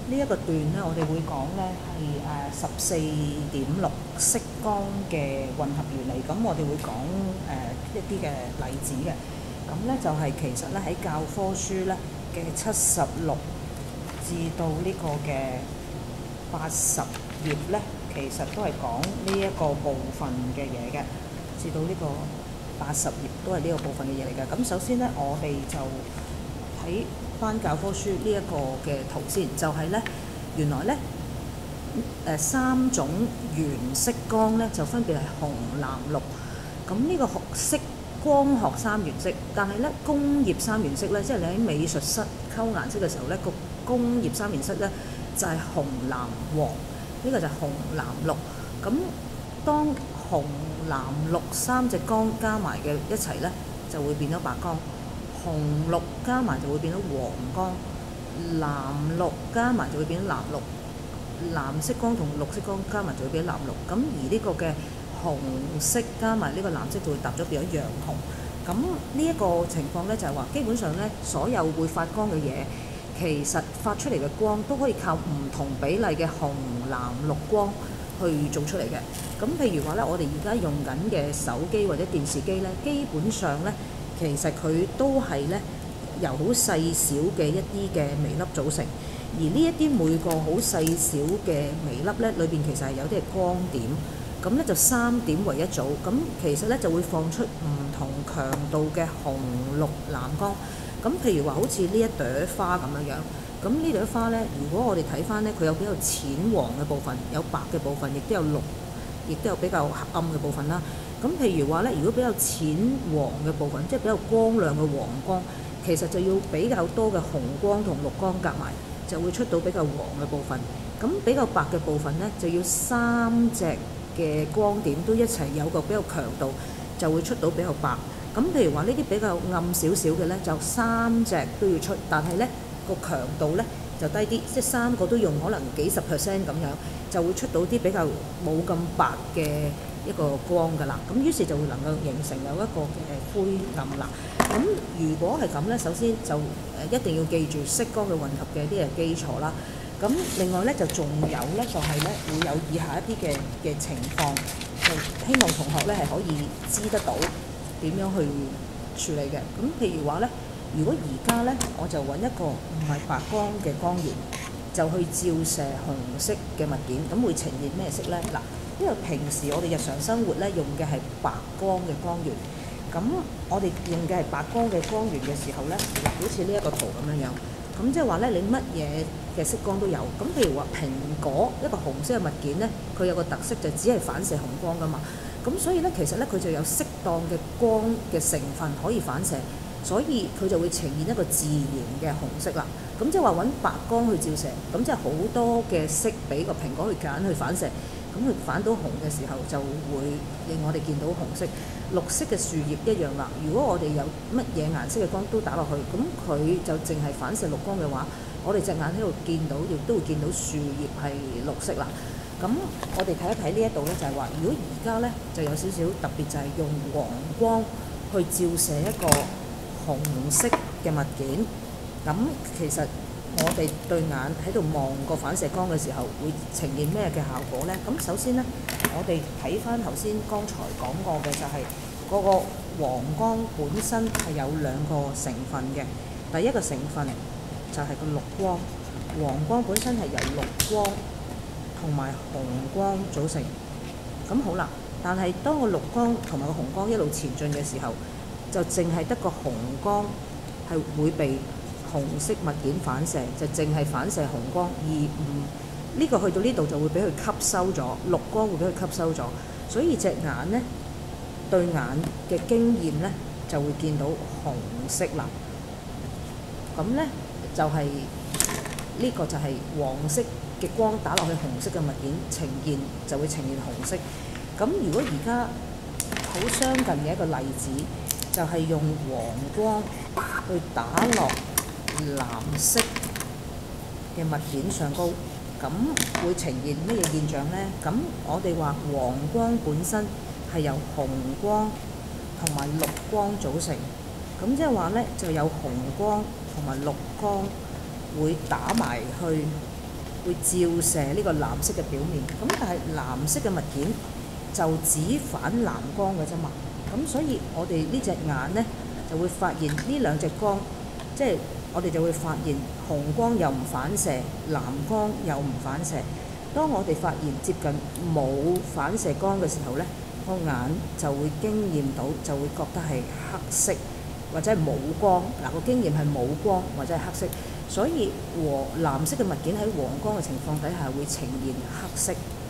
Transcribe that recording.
呢一個段咧，我哋會講咧係14.6色光嘅混合原理。咁我哋會講一啲嘅例子嘅。咁咧就係其實咧喺教科書咧嘅76至到呢個嘅80頁咧，其實都係講呢一個部分嘅嘢嘅，至到呢個80頁都係呢個部分嘅嘢嚟嘅。咁首先咧，我哋就睇翻教科書呢一個嘅圖先，就係咧原來咧3種原色光咧就分別係紅、藍、綠。咁呢個色光學三原色，但係咧工業三原色咧，即係你喺美術室溝顏色嘅時候咧，個工業三原色咧就係紅、藍、黃。呢個就係紅、藍、綠。咁當紅、藍、綠三隻光加埋嘅一齊咧，就會變咗白光。紅綠加埋就會變咗黃光，藍綠加埋就會變咗藍綠，藍色光同綠色光加埋就會變咗藍綠。咁而呢個嘅紅色加埋呢個藍色就會搭咗變咗洋紅。咁呢一個情況咧就係話，基本上咧所有會發光嘅嘢，其實發出嚟嘅光都可以靠唔同比例嘅紅、藍、綠光去做出嚟嘅。咁譬如話咧，我哋而家用緊嘅手機或者電視機咧，基本上咧其實佢都係咧由好細小嘅一啲嘅微粒組成，而呢一啲每個好細小嘅微粒咧，裏邊其實係有啲係光點，咁咧就3點為一組，咁其實咧就會放出唔同強度嘅紅、綠、藍光。咁譬如話好似呢一朵花咁樣樣，咁呢朵花咧，如果我哋睇翻咧，佢有比較淺黃嘅部分，有白嘅部分，亦都有綠，亦都有比較暗嘅部分啦。咁譬如話咧，如果比較淺黃嘅部分，即係比較光亮嘅黃光，其實就要比較多嘅紅光同綠光夾埋，就會出到比較黃嘅部分。咁比較白嘅部分咧，就要3隻嘅光點都一齊有個比較強度，就會出到比較白。咁譬如話呢啲比較暗少少嘅咧，就3隻都要出，但係咧個強度咧就低啲，即係3個都用可能幾10% 咁樣，就會出到啲比較冇咁白嘅一個光㗎啦。咁於是就會能夠形成有一個嘅灰暗啦。咁如果係咁咧，首先就一定要記住色光嘅混合嘅啲嘅基礎啦。咁另外咧就仲有咧就係咧會有以下一啲嘅情況，就希望同學咧係可以知得到點樣去處理嘅。咁譬如話咧，如果而家咧我就揾一個唔係白光嘅光源，就去照射紅色嘅物件，咁會呈現咩色咧？嗱，因為平時我哋日常生活咧用嘅係白光嘅光源，咁我哋用嘅係白光嘅光源嘅時候咧，嗱，好似呢一個圖咁樣樣，咁即係話咧你乜嘢嘅色光都有。咁譬如話蘋果一個紅色嘅物件咧，佢有個特色就只係反射紅光㗎嘛。咁所以咧，其實咧佢就有適當嘅光嘅成分可以反射，所以佢就會呈現一個自然嘅紅色啦。咁即係話揾白光去照射，咁即係好多嘅色俾個蘋果去揀去反射，咁佢反到紅嘅時候就會令我哋見到紅色。綠色嘅樹葉一樣啦。如果我哋有乜嘢顏色嘅光都打落去，咁佢就淨係反射綠光嘅話，我哋隻眼喺度見到，亦都會見到樹葉係綠色啦。咁我哋睇一睇呢一度咧，就係話，如果而家咧就有少少特別，就係用黃光去照射一個紅色嘅物件。咁其實我哋對眼喺度望個反射光嘅時候，會呈現咩嘅效果咧？咁首先咧，我哋睇翻頭先剛才講過嘅，就係嗰個黃光本身係有2個成分嘅。第一個成分就係個綠光，黃光本身係由綠光同埋紅光組成。咁好啦，但係當個綠光同埋個紅光一路前進嘅時候，就淨係得個紅光係會被紅色物件反射，就淨係反射紅光，而唔呢個去到呢度就會俾佢吸收咗，綠光會俾佢吸收咗，所以隻眼呢，對眼嘅經驗呢，就會見到紅色啦。咁呢，就係呢個就係黃色嘅光打落去紅色嘅物件呈現，就會呈現紅色。咁如果而家好相近嘅一個例子，就係用黃光去打落藍色嘅物件上高，咁會呈現乜嘢現象呢？咁我哋話黃光本身係由紅光同埋綠光組成，咁即係話呢，就有紅光同埋綠光會打埋去會照射呢個藍色嘅表面。咁但係藍色嘅物件就只反藍光嘅啫嘛。咁所以我哋呢隻眼呢，就會發現呢兩隻光，即係我哋就會發現紅光又唔反射，藍光又唔反射。當我哋發現接近冇反射光嘅時候呢，個眼就會經驗到，就會覺得係黑色或者係冇光。嗱，個經驗係冇光或者係黑色，所以藍色嘅物件喺黃光嘅情況底下會呈現黑色。